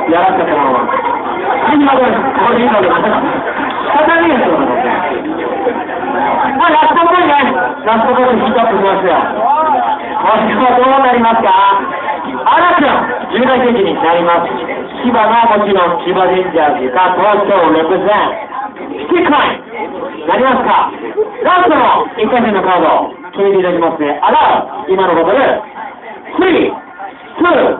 やらせてもらいます。今これいいので、また、片目ですよ、まあ、ラストボールね、ラストボールヒートアップしますよ。これはどうなりますか？嵐の10代選手になります。千葉がもちろん千葉レンジャーズが東京をレプゼン。スティックマイなりますか？ラストの1回戦のカードを決めていただきますね。今のボトル、3、2、